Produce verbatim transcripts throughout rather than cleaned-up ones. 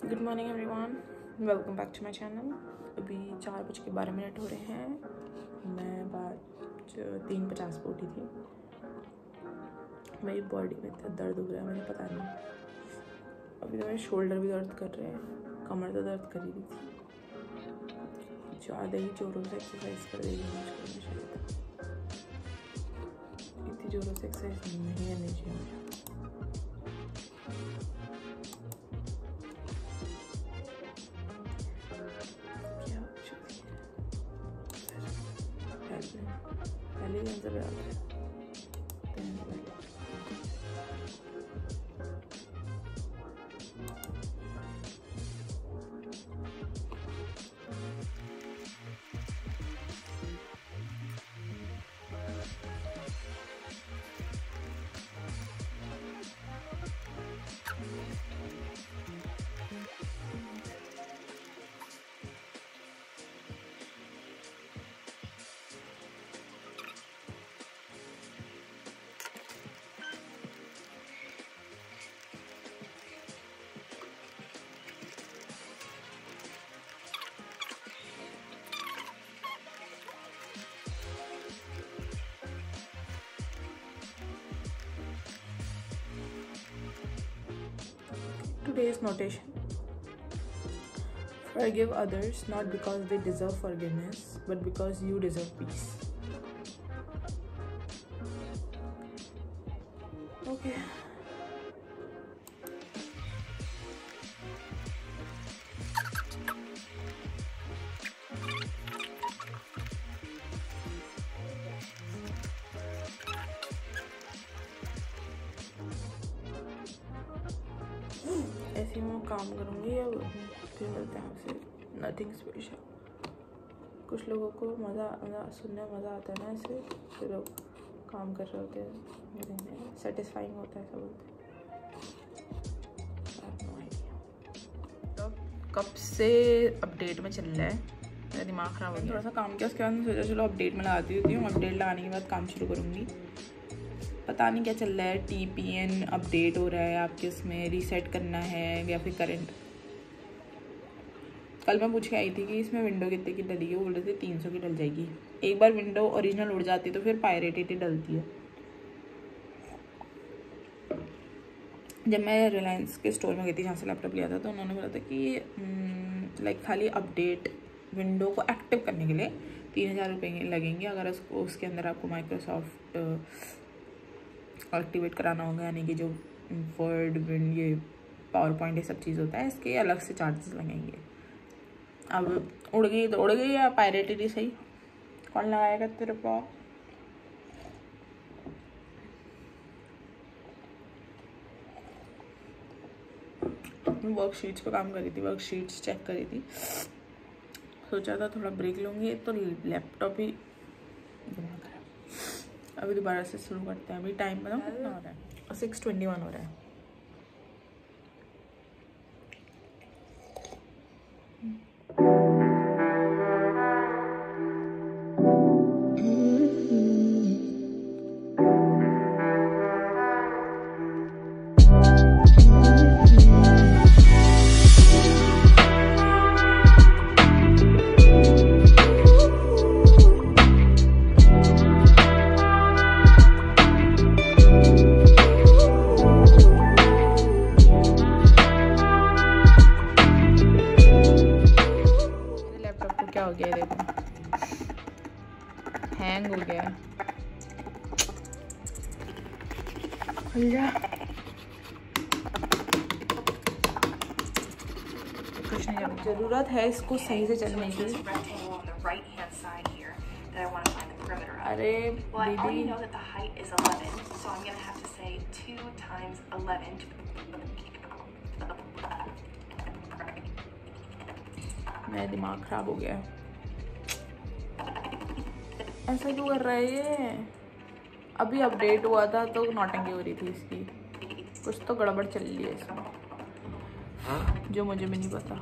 Good morning everyone, welcome back to my channel. अभी चार बज के बारह मिनट हो रहे हैं। मैं बात तीन पचास पर उठी थी। मेरी बॉडी में इतना दर्द हो गया मुझे पता नहीं। अभी तो मेरे शोल्डर भी दर्द कर रहे हैं, कमर तो दर्द कर ही रही थी। ज़्यादा ही जोरों से एक्सरसाइज कर देगी मुझको, शायद इतनी जोरों से एक्सरसाइज नहीं करनी चाहिए मुझे। पहले ही आंसर बता दिया। Today's notation: forgive others not because they deserve forgiveness, but because you deserve peace. Okay. ऐसे मैं काम करूँगी या फिर मिलते हैं आपसे। Nothing special. कुछ लोगों को मज़ा मज़ा सुनने में मज़ा आता है ना, ऐसे फिर लोग काम कर रहे होते हैं, सेटिस्फाइंग होता है, ऐसा बोलते हैं। तो कब से अपडेट में चल रहा है, मेरा दिमाग ख़राब हो गया। थोड़ा सा काम किया, उसके बाद मैं सोचा चलो अपडेट में लगाती होती हूँ। अपडेट लगाने के बाद काम शुरू करूँगी। पता नहीं क्या चल रहा है, टी पी एन अपडेट हो रहा है आपके उसमें, रीसेट करना है या फिर करंट। कल मैं पूछ के आई थी कि इसमें विंडो कितने की डलेगी, वो बोल रहे थे तीन सौ की डल जाएगी। एक बार विंडो ओरिजिनल उड़ जाती तो फिर पायरेटेड ही डलती है। जब मैं रिलायंस के स्टोर में गई थी जहाँ से लैपटॉप लिया था, तो उन्होंने बोला था कि लाइक खाली अपडेट विंडो को एक्टिव करने के लिए तीन हज़ार रुपये लगेंगे। अगर उसको उसके अंदर आपको माइक्रोसॉफ्ट एक्टिवेट कराना होगा, यानी कि जो वर्ड विंड ये पावर पॉइंट ये सब चीज़ होता है, इसके अलग से चार्जेस लगेंगे। अब उड़ गई तो उड़ गई, या पायरेटेड ही सही, कौन लगाएगा तेरे को। वर्कशीट्स पे काम करी थी, वर्कशीट्स चेक करी थी। सोचा था थोड़ा ब्रेक लूँगी, तो लैपटॉप ही दिमाग खराब। अभी दोबारा से शुरू करते हैं। अभी टाइम बताओ कितना हो रहा है, सिक्स ट्वेंटी वन हो रहा है। हो गया, देखो हैंग हो गया। खुल जा, कुछ नहीं, जरूरत है इसको सही से चलने की। अरे दीदी मेरा दिमाग खराब हो गया। ऐसा क्यों कर रहा है ये? अभी अपडेट हुआ था तो नौटंकी हो रही थी इसकी। कुछ तो गड़बड़ चल रही है इसमें, जो मुझे भी नहीं पता।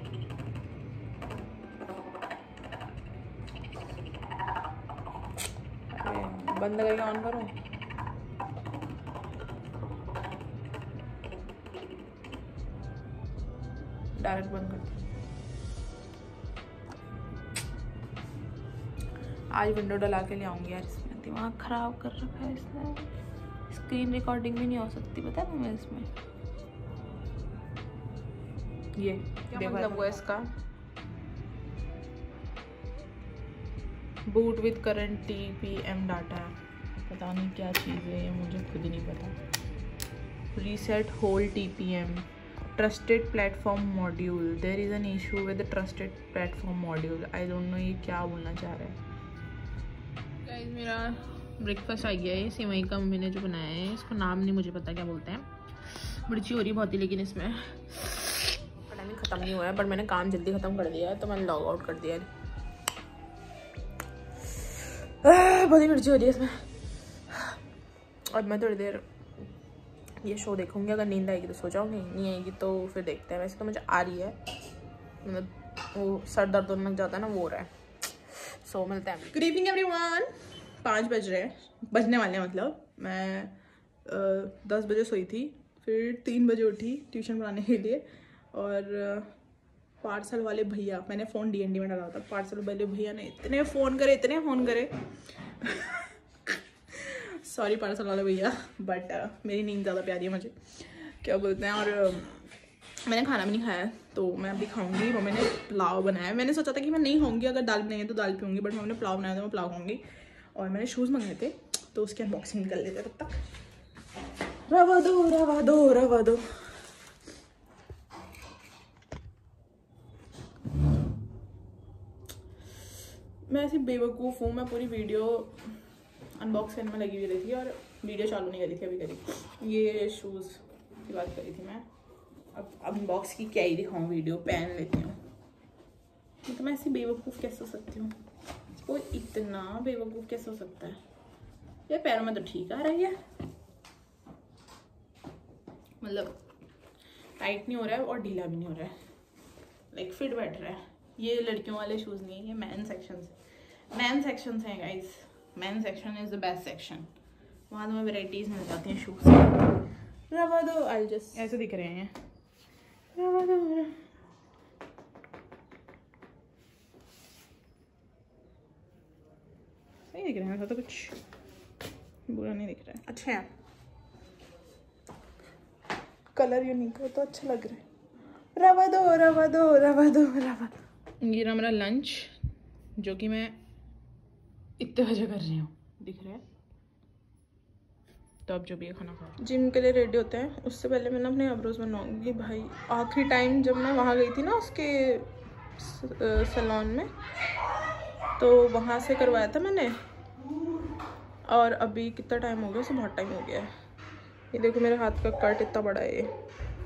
बंद करके ऑन करूँ? डायरेक्ट बंद कर दिया। आज विंडो डला के ले आऊँगी यार, इसमें दिमाग ख़राब कर रखा है इसने। स्क्रीन रिकॉर्डिंग भी नहीं हो सकती, पता है तुम्हें इसमें। ये क्या मतलब हुआ इसका? Boot with current T P M data, पता नहीं क्या चीज़ है ये, मुझे खुद ही नहीं पता। Reset whole T P M, trusted platform module, there is an issue with the trusted platform module. I don't know ये क्या बोलना चाह रहा है। गाइस मेरा ब्रेकफास्ट आ गया है, सेवई का मम्मी ने जो बनाया है, इसका नाम नहीं मुझे पता क्या बोलते हैं। मिर्ची हो रही बहुत ही, लेकिन इसमें पता नहीं ख़त्म नहीं हुआ है, बट मैंने काम जल्दी ख़त्म कर दिया है तो मैंने लॉग आउट कर दिया है। बहुत ही मिर्ची हो रही है इसमें। और मैं थोड़ी देर ये शो देखूंगी, अगर नींद आएगी तो सो जाऊंगी, नहीं आएगी तो फिर देखते हैं। वैसे तो मुझे आ रही है, मतलब वो सर दर्द होने लग जाता है ना, वो हो रहा है। सो मिलते हैं। Good evening everyone. पाँच बज रहे हैं, बजने वाले हैं मतलब। मैं आ, दस बजे सोई थी, फिर तीन बजे उठी ट्यूशन पढ़ाने के लिए। और पार्सल वाले भैया, मैंने फ़ोन डी एन डी में डाला था, पार्सल वाले भैया ने इतने फ़ोन करे इतने फ़ोन करे सॉरी पार्सल वाले भैया, बट uh, मेरी नींद ज़्यादा प्यारी है मुझे, क्या बोलते हैं। और uh, मैंने खाना भी नहीं खाया, तो मैं अभी खाऊंगी। मम्मी ने पुलाव बनाया है, मैंने सोचा था कि मैं नहीं खाऊंगी, अगर दाल बनाई है तो दाल पीऊँगी, बट मम्मी ने पुलाव बनाया था, मैं पुलाव खाऊंगी। और मैंने शूज़ मंगाए थे, तो उसकी अनबॉक्सिंग कर लेते तब तक। रवा दो रवा दो रवा दो। मैं ऐसी बेवकूफ़ हूँ, मैं पूरी वीडियो अनबॉक्स करने में लगी हुई रही थी और वीडियो चालू नहीं करी थी अभी करी। ये शूज़ की बात करी थी मैं, अब अनबॉक्स की क्या ही दिखाऊँ वीडियो, पहन लेती हूँ। तो मैं ऐसी बेवकूफ़ कैसे हो सकती हूँ? कोई इतना बेवकूफ़ कैसे हो सकता है? ये पैरों में तो ठीक आ रही है, मतलब टाइट नहीं हो रहा है और ढीला भी नहीं हो रहा है, लाइक फिट बैठ रहा है। ये लड़कियों वाले शूज़ नहीं है, ये मैन सेक्शन है। मैन सेक्शन हैं guys, men section is the best section, वहाँ तुम्हें वेराइटीज़ मिल जाती हैं शूज़। रवा दो, आई जस्ट ऐसे दिख रहे हैं, रवा दो। सही दिख रहे हैं, ऐसा तो कुछ बुरा नहीं दिख रहा है, अच्छा है। कलर यूनिक हो तो अच्छा लग रहा है। रवा दो रवा दो रवा दो रवा दो। ये रहा मेरा लंच, जो कि मैं इतने बजे कर रही हूँ, दिख रहा है। तो अब जो भी है खाना खाओ। जिम के लिए रेडी होते हैं, उससे पहले मैं ना अपने आईब्रोज बनवाऊंगी। भाई आखिरी टाइम जब मैं वहाँ गई थी ना उसके सैलून में, तो वहाँ से करवाया था मैंने। और अभी कितना टाइम हो गया, उसे बहुत टाइम हो गया है। ये देखो मेरे हाथ का कट इतना बड़ा है। ये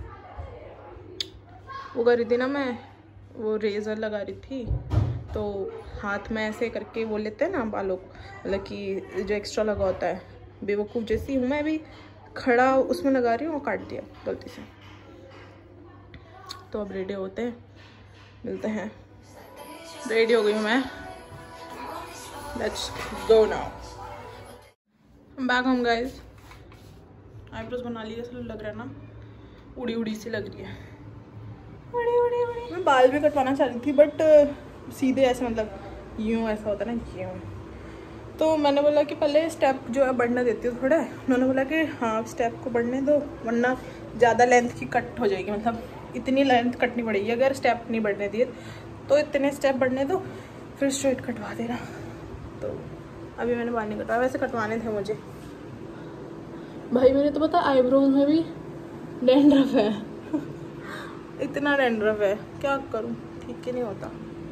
वो कर रही थी ना मैं, वो रेज़र लगा रही थी, तो हाथ में ऐसे करके वो लेते हैं ना बालों को, मतलब कि जो एक्स्ट्रा लगा होता है। बेवकूफ़ जैसी हूँ मैं, भी खड़ा उसमें लगा रही हूँ, वो काट दिया गलती से। तो अब रेडी होते हैं, मिलते हैं। रेडी हो गई हूँ मैं, let's go now. Back home guys. Eyebrows बना ली, ऐसा लग रहा है ना, उड़ी उड़ी सी लग रही है, उड़ी उड़ी उड़ी। मैं बाल भी कटवाना चाह रही थी, बट सीधे ऐसे, मतलब यूँ ऐसा होता है ना, यूँ। तो मैंने बोला कि पहले स्टेप जो है बढ़ने देती हूँ थोड़ा। उन्होंने बोला कि हाँ स्टेप को बढ़ने दो, वरना ज़्यादा लेंथ की कट हो जाएगी, मतलब इतनी लेंथ कटनी पड़ेगी अगर स्टेप नहीं बढ़ने दिए। तो इतने स्टेप बढ़ने दो, फिर स्ट्रेट कटवा देना। तो अभी मैंने बाल नहीं कटवाया, वैसे कटवाने थे मुझे। भाई मैंने तो पता आईब्रोज में भी डैंड्रफ है इतना डैंड्रफ है, क्या करूँ, ठीक ही नहीं होता।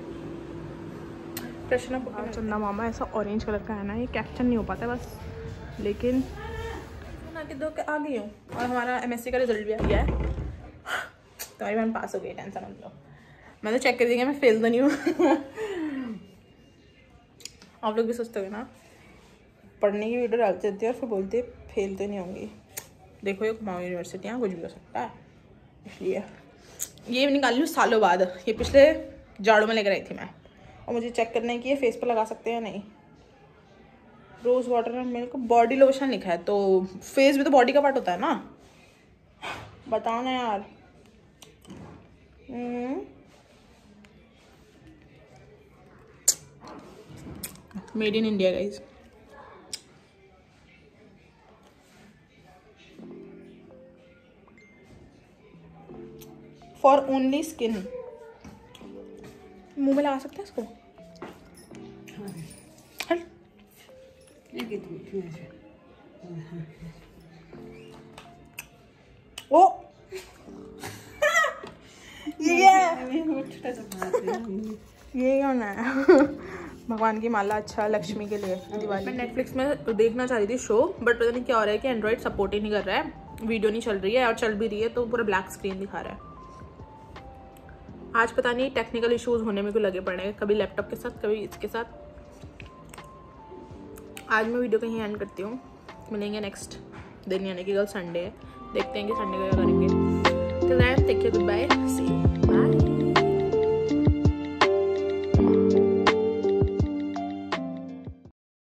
प्रश्न अब चंदा मामा ऐसा ऑरेंज कलर का है ना, ये कैप्शन नहीं हो पाता बस, लेकिन बना के दो के आ गई हूँ। और हमारा एमएससी का रिजल्ट भी आ गया है, तुम्हारी बहन पास हो गई, टेंशन मत लो। मैं तो चेक कर देंगे मैं फेल तो नहीं हूँ आप लोग भी सोचते हो ना, पढ़ने की वीडियो डालते रहती है और फिर बोलते फेल तो नहीं होंगी। देखो ये कुमाऊं यूनिवर्सिटी, यहाँ कुछ भी हो सकता है, इसलिए ये निकाली हूँ सालों बाद। ये पिछले जाड़ों में लेकर आई थी मैं, और मुझे चेक करना है कि ये फेस पर लगा सकते हैं या नहीं। रोज़ वाटर में मेरे को बॉडी लोशन लिखा है, तो फेस भी तो बॉडी का पार्ट होता है ना, बताओ ना यार। Made in India guys. For only skin. मुंह में लगा सकते हैं इसको? हाँ। ओ ये ये क्या होना है? भगवान की माला। अच्छा, लक्ष्मी के लिए दिवाली। मैं नेटफ्लिक्स में देखना चाह रही थी शो, बट पता नहीं क्या हो रहा है कि एंड्रॉइड सपोर्ट ही नहीं कर रहा है, वीडियो नहीं चल रही है, और चल भी रही है तो पूरा ब्लैक स्क्रीन दिखा रहा है। आज पता नहीं टेक्निकल इश्यूज होने में क्यों लगे पड़े हैं, कभी लैपटॉप के साथ कभी इसके साथ। आज मैं वीडियो कहीं एंड करती हूँ, मिलेंगे नेक्स्ट दिन, यानी कि कल संडे है, देखते हैं कि संडे को क्या करेंगे। Till then take care, good bye, see you.